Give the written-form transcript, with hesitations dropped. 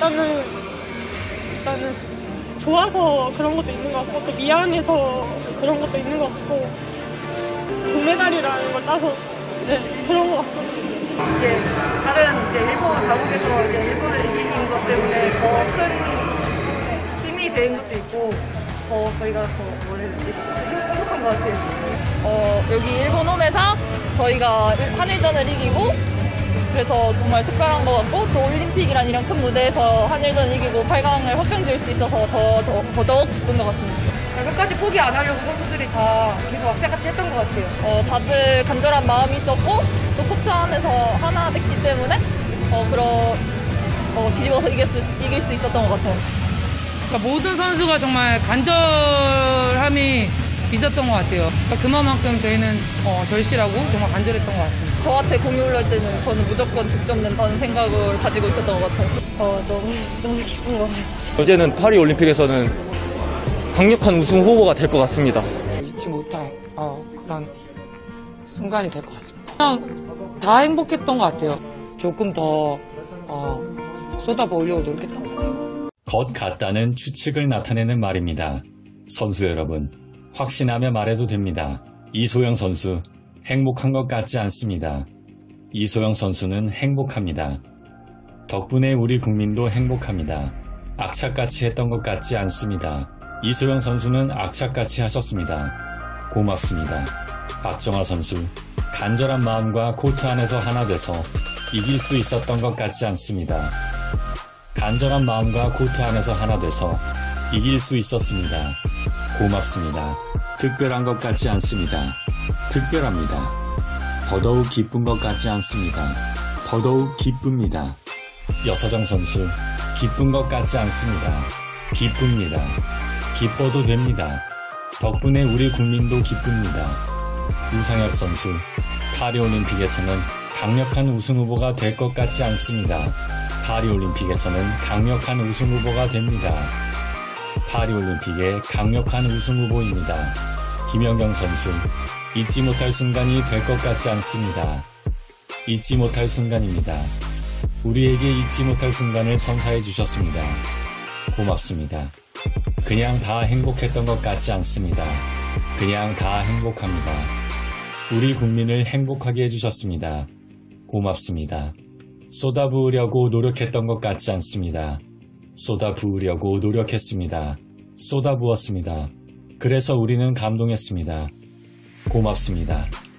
일단은 좋아서 그런 것도 있는 것 같고 또 미안해서 그런 것도 있는 것 같고 금메달이라는 걸 따서 그런 것 같습니다. 이제 다른 이제 일본 자국에서 이제 일본을 이긴 것 때문에 더 큰 힘이 된 것도 있고 저희가 더 뭐라 해야 되지? 행복한 것 같아요. 여기 일본 홈에서 저희가 한일전을 이기고 그래서 정말 특별한 것 같고 또 올림픽이란 이런 큰 무대에서 한일전 이기고 8강을 확정지을 수 있어서 더더욱 기쁜 것 같습니다. 끝까지 포기 안 하려고 선수들이 다 계속 악착같이 했던 것 같아요. 다들 간절한 마음이 있었고 또 코트 안에서 하나 됐기 때문에 뒤집어서 이길 수 있었던 것 같아요. 그러니까 모든 선수가 정말 간절함이 있었던 것 같아요. 그러니까 그만큼 저희는 절실하고 정말 간절했던 것 같습니다. 저한테 공이 올라올 때는 저는 무조건 득점 낸다는 생각을 가지고 있었던 것 같아요. 너무 기쁜 것 같아요. 어제는 파리올림픽에서는 강력한 우승 후보가 될 것 같습니다. 잊지 못할 그런 순간이 될 것 같습니다. 그냥 다 행복했던 것 같아요. 조금 더 쏟아부으려고 노력했던 것 같아요. 것 같다는 추측을 나타내는 말입니다. 선수 여러분, 확신하며 말해도 됩니다. 이소영 선수, 행복한 것 같지 않습니다. 이소영 선수는 행복합니다. 덕분에 우리 국민도 행복합니다. 악착같이 했던 것 같지 않습니다. 이소영 선수는 악착같이 하셨습니다. 고맙습니다. 박정아 선수, 간절한 마음과 코트 안에서 하나 돼서 이길 수 있었던 것 같지 않습니다. 간절한 마음과 코트 안에서 하나 돼서 이길 수 있었습니다. 고맙습니다. 특별한 것 같지 않습니다. 특별합니다. 더더욱 기쁜 것 같지 않습니다. 더더욱 기쁩니다. 여서정 선수, 기쁜 것 같지 않습니다. 기쁩니다. 기뻐도 됩니다. 덕분에 우리 국민도 기쁩니다. 우상혁 선수, 파리올림픽에서는 강력한 우승 후보가 될 것 같지 않습니다. 파리올림픽에서는 강력한 우승 후보가 됩니다. 파리올림픽의 강력한 우승 후보입니다. 김연경 선수, 잊지 못할 순간이 될 것 같지 않습니다. 잊지 못할 순간입니다. 우리에게 잊지 못할 순간을 선사해 주셨습니다. 고맙습니다. 그냥 다 행복했던 것 같지 않습니다. 그냥 다 행복합니다. 우리 국민을 행복하게 해주셨습니다. 고맙습니다. 쏟아부으려고 노력했던 것 같지 않습니다. 쏟아부으려고 노력했습니다. 쏟아부었습니다. 그래서 우리는 감동했습니다. 고맙습니다.